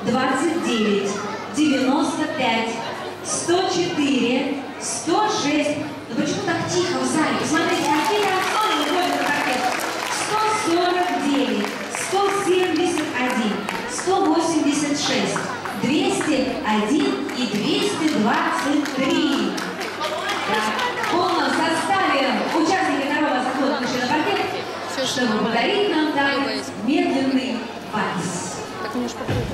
29, 95, 104, 106. Ну почему так тихо в зале? Посмотрите, какие акценты выходят на паркет. 149, 171, 186, 201 и 223. В полном составе участники второго захода вышли на паркет, чтобы подарить нам танец медленный вальс. Так можешь попробовать.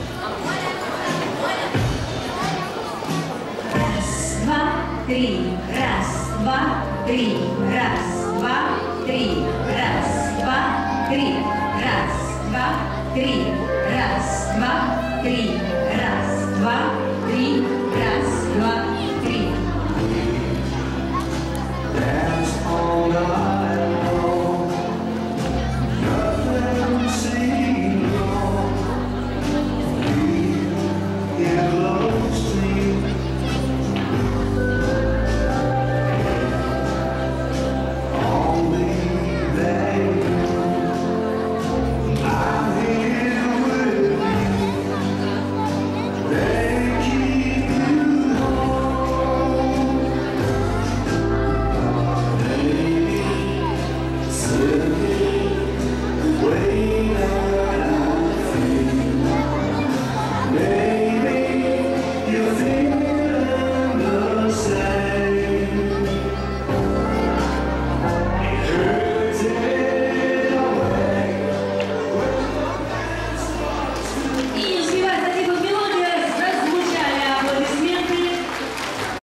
Раз, два, три. Раз, два, три. Раз, два, три. Раз, два, три. Раз, два, три. Раз, два, три.